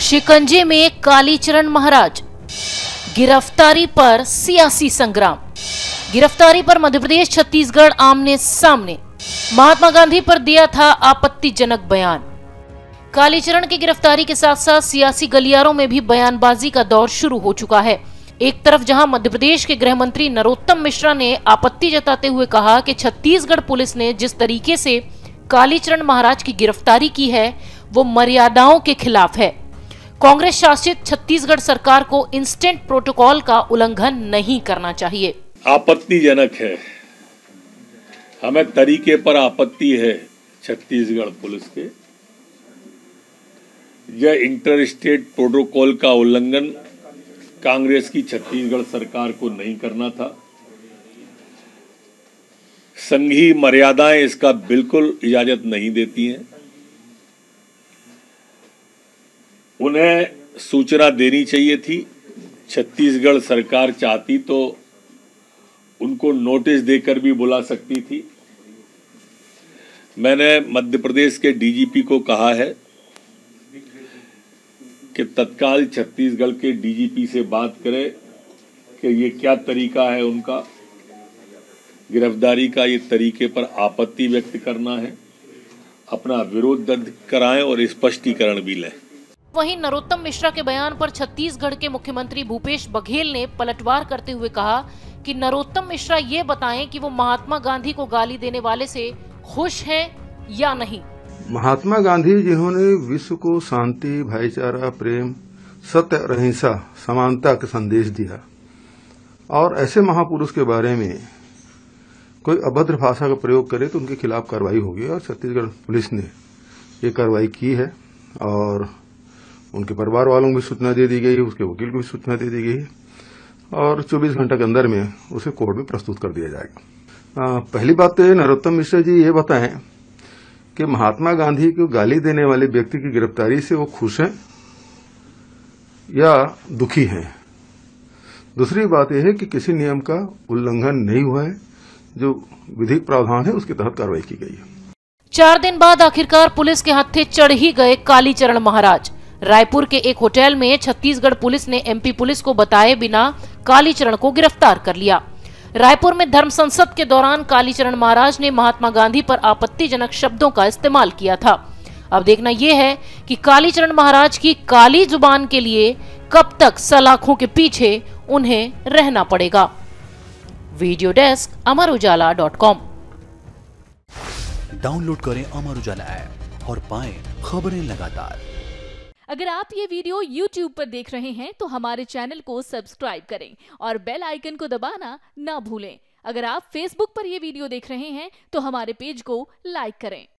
शिकंजे में कालीचरण महाराज, गिरफ्तारी पर सियासी संग्राम। गिरफ्तारी पर मध्य प्रदेश छत्तीसगढ़ आमने सामने। महात्मा गांधी पर दिया था आपत्तिजनक बयान। कालीचरण की गिरफ्तारी के साथ साथ सियासी गलियारों में भी बयानबाजी का दौर शुरू हो चुका है। एक तरफ जहां मध्य प्रदेश के गृह मंत्री नरोत्तम मिश्रा ने आपत्ति जताते हुए कहा कि छत्तीसगढ़ पुलिस ने जिस तरीके से कालीचरण महाराज की गिरफ्तारी की है वो मर्यादाओं के खिलाफ है। कांग्रेस शासित छत्तीसगढ़ सरकार को इंस्टेंट प्रोटोकॉल का उल्लंघन नहीं करना चाहिए। आपत्तिजनक है, हमें तरीके पर आपत्ति है छत्तीसगढ़ पुलिस के। यह इंटर स्टेट प्रोटोकॉल का उल्लंघन कांग्रेस की छत्तीसगढ़ सरकार को नहीं करना था। संघीय मर्यादाएं इसका बिल्कुल इजाजत नहीं देती हैं। उन्हें सूचना देनी चाहिए थी। छत्तीसगढ़ सरकार चाहती तो उनको नोटिस देकर भी बुला सकती थी। मैंने मध्य प्रदेश के डीजीपी को कहा है कि तत्काल छत्तीसगढ़ के डीजीपी से बात करें कि ये क्या तरीका है उनका गिरफ्तारी का। ये तरीके पर आपत्ति व्यक्त करना है, अपना विरोध दर्ज कराएं और स्पष्टीकरण भी लें। वहीं नरोत्तम मिश्रा के बयान पर छत्तीसगढ़ के मुख्यमंत्री भूपेश बघेल ने पलटवार करते हुए कहा कि नरोत्तम मिश्रा ये बताएं कि वो महात्मा गांधी को गाली देने वाले से खुश हैं या नहीं। महात्मा गांधी जिन्होंने विश्व को शांति, भाईचारा, प्रेम, सत्य और अहिंसा, समानता का संदेश दिया, और ऐसे महापुरुष के बारे में कोई अभद्र भाषा का प्रयोग करे तो उनके खिलाफ कार्रवाई होगी। और छत्तीसगढ़ पुलिस ने ये कार्रवाई की है और उनके परिवार वालों को भी सूचना दे दी गई है, उसके वकील को भी सूचना दे दी गई है और 24 घंटे के अंदर में उसे कोर्ट में प्रस्तुत कर दिया जाएगा। पहली बात तो नरोत्तम मिश्रा जी ये बताएं कि महात्मा गांधी को गाली देने वाले व्यक्ति की गिरफ्तारी से वो खुश हैं या दुखी हैं। दूसरी बात यह है कि किसी नियम का उल्लंघन नहीं हुआ है, जो विधिक प्रावधान है उसके तहत कार्रवाई की गई है। 4 दिन बाद आखिरकार पुलिस के हत्थे चढ़ ही गए कालीचरण महाराज। रायपुर के एक होटल में छत्तीसगढ़ पुलिस ने एमपी पुलिस को बताए बिना कालीचरण को गिरफ्तार कर लिया। रायपुर में धर्म संसद के दौरान कालीचरण महाराज ने महात्मा गांधी पर आपत्तिजनक शब्दों का इस्तेमाल किया था। अब देखना यह है कि कालीचरण महाराज की काली जुबान के लिए कब तक सलाखों के पीछे उन्हें रहना पड़ेगा। Video desk अमरउजाला.com। डाउनलोड करें अमर उजाला ऐप और पाएं खबरें लगातार। अगर आप ये वीडियो YouTube पर देख रहे हैं तो हमारे चैनल को सब्सक्राइब करें और बेल आइकन को दबाना ना भूलें। अगर आप Facebook पर ये वीडियो देख रहे हैं तो हमारे पेज को लाइक करें।